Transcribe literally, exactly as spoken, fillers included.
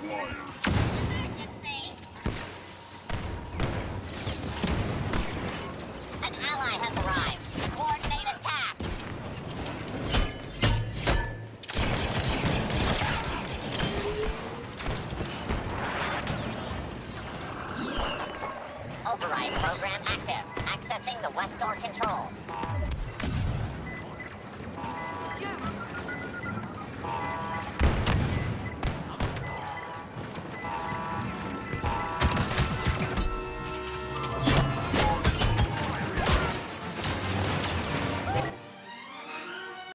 An ally has arrived. Coordinate attack. Override program active. Accessing the west door controls. Yeah.